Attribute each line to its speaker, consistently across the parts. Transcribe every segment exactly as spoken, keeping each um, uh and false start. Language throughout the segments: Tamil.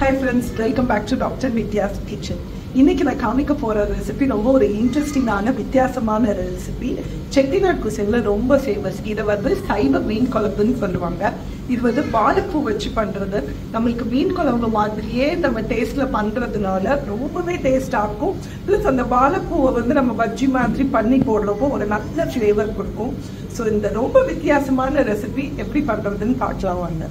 Speaker 1: Hi friends, welcome back to Doctor Nithya's Kitchen. இன்னைக்கு நான் காமிக்க போற ரெசிபி ரொம்ப ஒரு இன்ட்ரெஸ்டிங்கான வித்தியாசமான ரெசிபி. செட்டிநாடு குசைன்ல ரொம்ப ஃபேமஸ். இத வந்து சைவ மீன் குழம்புன்னு சொல்லுவாங்க. இது வந்து வாழைப்பூ வச்சு பண்றது. நமக்கு மீன் குழம்பு மாதிரியே நம்ம டேஸ்ட்ல பண்றதுனால ரொம்பவே டேஸ்டா இருக்கும். பிளஸ் அந்த வாழைப்பூவை வந்து நம்ம பஜ்ஜி மாதிரி பண்ணி போடுறப்போ ஒரு நல்ல ஃப்ளேவர் கொடுக்கும். ஸோ இந்த ரொம்ப வித்தியாசமான ரெசிபி எப்படி பண்றதுன்னு பார்க்கலாம் வாங்க.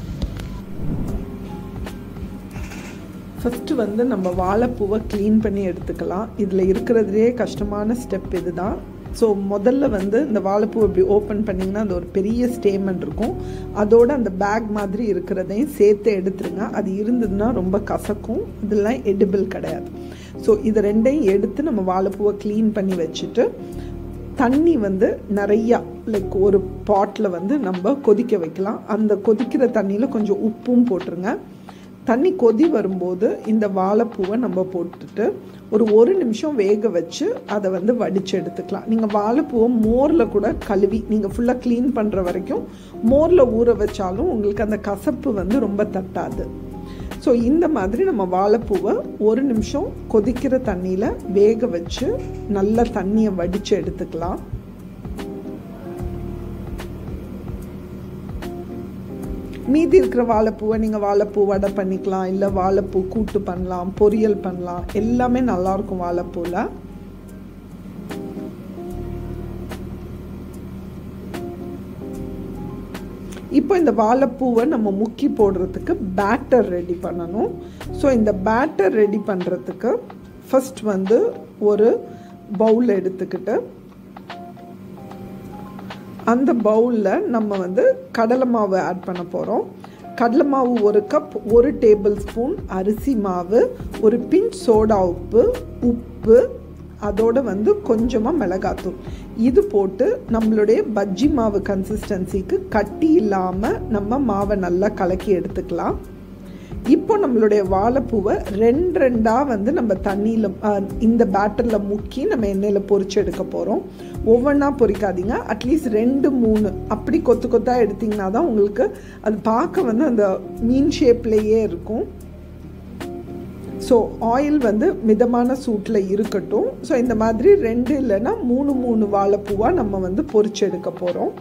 Speaker 1: ஃபஸ்ட்டு வந்து நம்ம வாழைப்பூவை க்ளீன் பண்ணி எடுத்துக்கலாம். இதில் இருக்கிறதுலே கஷ்டமான ஸ்டெப் இது தான். ஸோ முதல்ல வந்து இந்த வாழைப்பூ இப்படி ஓப்பன் பண்ணிங்கன்னா அது ஒரு பெரிய ஸ்டேமன் இருக்கும். அதோடு அந்த பேக் மாதிரி இருக்கிறதையும் சேர்த்து எடுத்துருங்க. அது இருந்ததுன்னா ரொம்ப கசக்கும். இதெல்லாம் எடிபிள் கிடையாது. ஸோ இது ரெண்டையும் எடுத்து நம்ம வாழைப்பூவை க்ளீன் பண்ணி வச்சுட்டு தண்ணி வந்து நிறையா லைக் ஒரு பாட்டில் வந்து நம்ம கொதிக்க வைக்கலாம். அந்த கொதிக்கிற தண்ணியில் கொஞ்சம் உப்பும் போட்டுருங்க. தண்ணி கொதி வரும்போது இந்த வாழைப்பூவை நம்ம போட்டுட்டு ஒரு ஒரு நிமிஷம் வேக வச்சு அதை வந்து வடித்து எடுத்துக்கலாம். நீங்கள் வாழைப்பூவை மோரில் கூட கழுவி நீங்கள் ஃபுல்லாக க்ளீன் பண்ணுற வரைக்கும் மோரில் ஊற வச்சாலும் உங்களுக்கு அந்த கசப்பு வந்து ரொம்ப தட்டாது. ஸோ இந்த மாதிரி நம்ம வாழைப்பூவை ஒரு நிமிஷம் கொதிக்கிற தண்ணியில் வேக வச்சு நல்லா தண்ணியை வடித்து எடுத்துக்கலாம். மீதி இருக்கிற வாழைப்பூவை நீங்கள் வாழைப்பூ வடை பண்ணிக்கலாம், இல்லை வாழைப்பூ கூட்டு பண்ணலாம், பொரியல் பண்ணலாம். எல்லாமே நல்லாயிருக்கும் வாழைப்பூவில். இப்போ இந்த வாழைப்பூவை நம்ம முக்கி போடுறதுக்கு பேட்டர் ரெடி பண்ணணும். ஸோ இந்த பேட்டர் ரெடி பண்ணுறதுக்கு ஃபஸ்ட் வந்து ஒரு பவுல் எடுத்துக்கிட்டு அந்த பவுலில் நம்ம வந்து கடலை மாவு ஆட் பண்ண போகிறோம். கடலை மாவு ஒரு கப், ஒரு டேபிள் ஸ்பூன் அரிசி மாவு, ஒரு பிஞ்ச் சோடா உப்பு, உப்பு, அதோடு வந்து கொஞ்சமாக மிளகாத்தூள். இது போட்டு நம்மளுடைய பஜ்ஜி மாவு கன்சிஸ்டன்சிக்கு கட்டி இல்லாமல் நம்ம மாவை நல்லா கலக்கி எடுத்துக்கலாம். இப்போ நம்மளுடைய வாழைப்பூவை ரெண்டு ரெண்டாக வந்து நம்ம தண்ணியில் இந்த பேட்டரில் முக்கி நம்ம எண்ணெயில் பொரிச்சு எடுக்க போகிறோம். ஒவ்வொன்றா பொரிக்காதீங்க. அட்லீஸ்ட் ரெண்டு மூணு அப்படி கொத்து கொத்தாக எடுத்திங்கன்னா தான் உங்களுக்கு அது பார்க்க வந்து அந்த மீன் ஷேப்லேயே இருக்கும். ஸோ ஆயில் வந்து மிதமான சூட்டில் இருக்கட்டும். ஸோ இந்த மாதிரி ரெண்டு இல்லைன்னா மூணு மூணு வாழைப்பூவாக நம்ம வந்து பொரிச்சு எடுக்க போகிறோம்.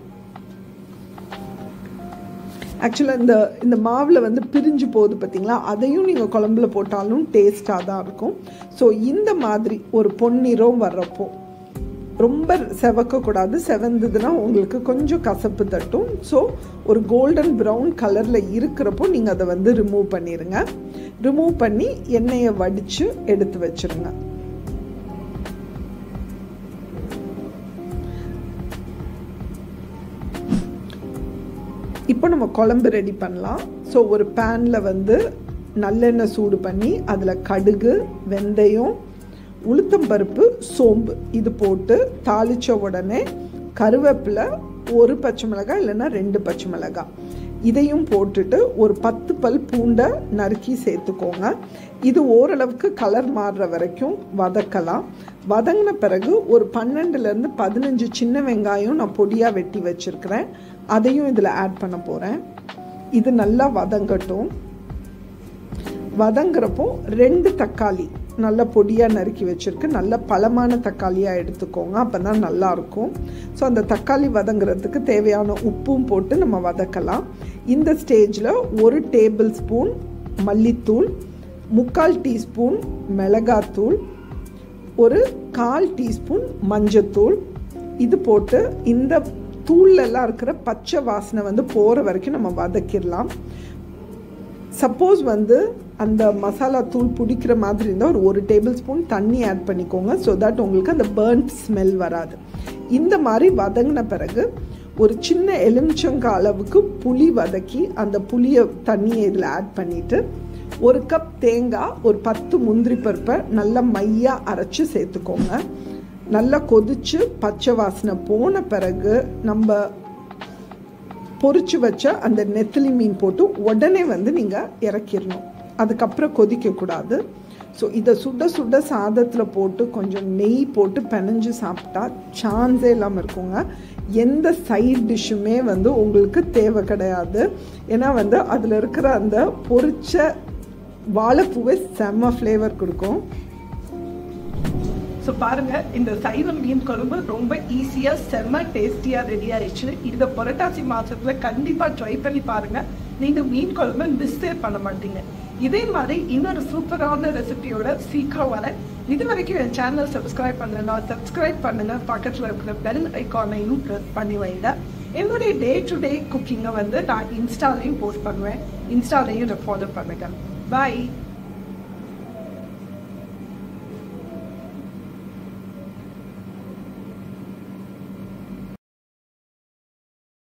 Speaker 1: ஆக்சுவலாக இந்த இந்த மாவில் வந்து பிரிஞ்சு போகுது பார்த்தீங்களா, அதையும் நீங்கள் குழம்புல போட்டாலும் டேஸ்ட்டாக தான் இருக்கும். ஸோ இந்த மாதிரி ஒரு பொன்னிறம் வர்றப்போ ரொம்ப செவக்கக்கூடாது. செவந்ததுன்னா உங்களுக்கு கொஞ்சம் கசப்பு தட்டும். ஸோ ஒரு கோல்டன் ப்ரௌன் கலரில் இருக்கிறப்போ நீங்கள் அதை வந்து ரிமூவ் பண்ணிடுங்க. ரிமூவ் பண்ணி எண்ணெயை வடித்து எடுத்து வச்சுருங்க. இப்போ நம்ம குழம்பு ரெடி பண்ணலாம். ஸோ ஒரு பேனில் வந்து நல்லெண்ணெய் சூடு பண்ணி அதில் கடுகு, வெந்தயம், உளுத்தம்பருப்பு, சோம்பு இது போட்டு தாளித்த உடனே கருவேப்பிலை, ஒரு பச்சை மிளகாய் இல்லைன்னா ரெண்டு பச்சை மிளகாய் இதையும் போட்டுட்டு ஒரு பத்து பல் பூண்டை நறுக்கி சேர்த்துக்கோங்க. இது ஓரளவுக்கு கலர் மாறுற வரைக்கும் வதக்கலாம். வதங்கின பிறகு ஒரு பன்னெண்டுலேருந்து பதினஞ்சு சின்ன வெங்காயம் நான் பொடியாக வெட்டி வச்சுருக்கிறேன். அதையும் இதில் ஆட் பண்ண போகிறேன். இது நல்லா வதங்கட்டும். வதங்குறப்போ ரெண்டு தக்காளி நல்லா பொடியாக நறுக்கி வச்சுருக்கு. நல்ல பழமான தக்காளியாக எடுத்துக்கோங்க, அப்போ தான் நல்லாயிருக்கும். ஸோ அந்த தக்காளி வதங்குறதுக்கு தேவையான உப்பும் போட்டு நம்ம வதக்கலாம். இந்த ஸ்டேஜில் ஒரு டேபிள் ஸ்பூன் மல்லித்தூள், முக்கால் டீஸ்பூன் மிளகாத்தூள், ஒரு கால் டீஸ்பூன் மஞ்சத்தூள் இது போட்டு இந்த தூள்லெல்லாம் இருக்கிற பச்சை வாசனை வந்து போகிற வரைக்கும் நம்ம வதக்கிடலாம். சப்போஸ் வந்து அந்த மசாலா தூள் பிடிக்கிற மாதிரி இருந்தால் ஒரு ஒரு டேபிள் ஸ்பூன் தண்ணி ஆட் பண்ணிக்கோங்க. ஸோ தட் உங்களுக்கு அந்த பர்ன்ட் ஸ்மெல் வராது. இந்த மாதிரி வதங்கின பிறகு ஒரு சின்ன எலுமிச்சங்காய் அளவுக்கு புளி வதக்கி அந்த புளியை தண்ணியை இதில் ஆட் பண்ணிவிட்டு ஒரு கப் தேங்காய், ஒரு பத்து முந்திரி பருப்பை நல்லா மையாக அரைச்சி சேர்த்துக்கோங்க. நல்லா கொதித்து பச்சை வாசனை போன பிறகு நம்ம பொரிச்சு வச்ச அந்த நெத்திலி மீன் போட்டு உடனே வந்து நீங்கள் இறக்கிடணும். அதுக்கப்புறம் கொதிக்கக்கூடாது. ஸோ இதை சுட சுட சாதத்தில் போட்டு கொஞ்சம் நெய் போட்டு பிணைஞ்சு சாப்பிட்டா சான்ஸே இல்லாமல் இருக்குங்க. எந்த சைட் டிஷ்ஷுமே வந்து உங்களுக்கு தேவை கிடையாது. ஏன்னா வந்து அதில் இருக்கிற அந்த பொரிச்ச வாழைப்பூவே செம்ம ஃப்ளேவர் கொடுக்கும்.
Speaker 2: ஸோ பாருங்கள், இந்த சைவ மீன் குழம்பு ரொம்ப ஈஸியாக செம்ம டேஸ்டியாக ரெடி ஆயிடுச்சு. இந்த புரட்டாசி மாதத்தில் கண்டிப்பாக ட்ரை பண்ணி பாருங்கள். நீங்கள் மீன் குழம்பு மிஸ்ஸே பண்ண மாட்டீங்க. இதே மாதிரி இன்னொரு சூப்பரான ரெசிபியோட சீக்கிரம் வர. இது வரைக்கும் என் சேனலை சப்ஸ்கிரைப் பண்ணலன்னா சப்ஸ்கிரைப் பண்ணுங்கள். பக்கத்தில் இருக்கிற பெல் ஐக்கானையும் ப்ரெஸ் பண்ணி வைங்க. என்னுடைய டே டு டே குக்கிங்கை வந்து நான் இன்ஸ்டாலையும் போஸ்ட் பண்ணுவேன். இன்ஸ்டாலையும் ஃபாலோ பண்ணுங்கள். பாய்.